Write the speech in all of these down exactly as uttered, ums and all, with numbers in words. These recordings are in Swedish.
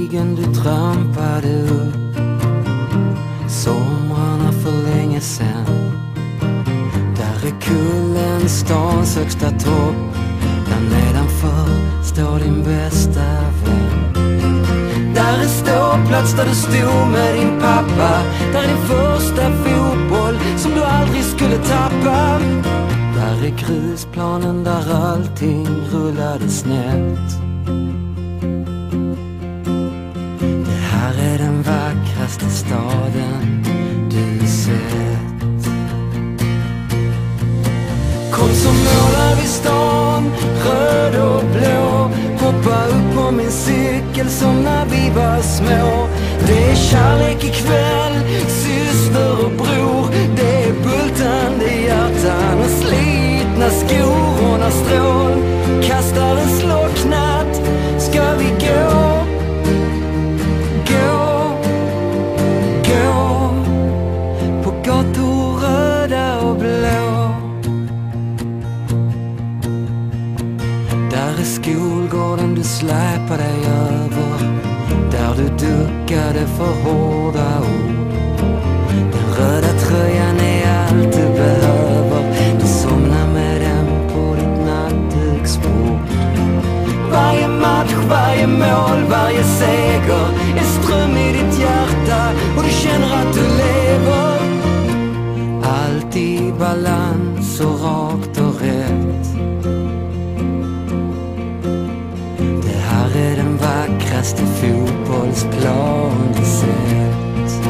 stigen du trampade upp. Somrarna för länge sen. Där är kullen stans högsta topp. Där nedanför står din bästa vän. Där är ståplats där du stod med din pappa. Där är din första fotboll som du aldrig skulle tappa. Där är grusplanen där allting rullade snett. Det här är den vackraste staden du sett. Kom så målar vi stan, röd och blå. Hoppa upp på min cykel som när vi var små. Det är kärlek ikväll, syster och bror. Det är bultande hjärtan och slitna skor. Och när strål kastar en slocknat ska vi gå, gå, gå på gator röda och blå. Där är skolgården du släpar dig över. Där du duckade för hårda ord. Den röda tröjan är allt du behöver. Du somnar med den på ditt nattduksbord. Varje match, varje mål, varje seger är ström i ditt hjärta. Och du känner att du lever. Allt i balans och rakt och rätt. Det här är den vackraste fotbollsplan du sett.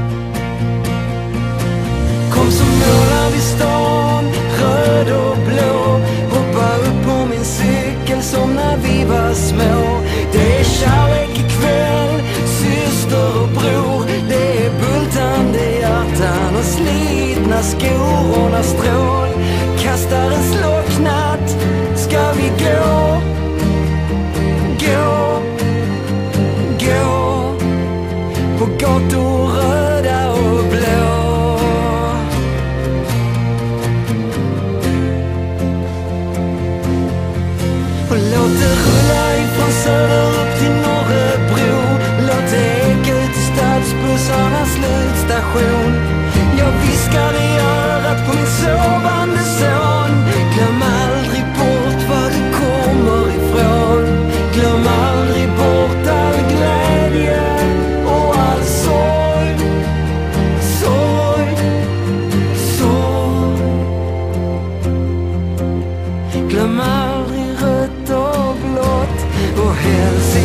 Kom så målar vi stan, röd och blå. Hoppa upp på min cykel som när vi var små. Det är kärlek ikväll, syster och bror. Det är bultande hjärtan och slitna skor. Och när strål kastar en slocknat ska vi gå, gå, gå på gator röda och blå. Och låt det rulla ifrån söder upp till Norrebro. Låt det eka ut i stadsbussarnas slutstation. Jag viskar i örat på min sovande son. Glöm aldrig bort var du kommer ifrån. Glöm aldrig bort all glädje och all sorg, sorg, sorg. Glöm aldrig rött och blått och helst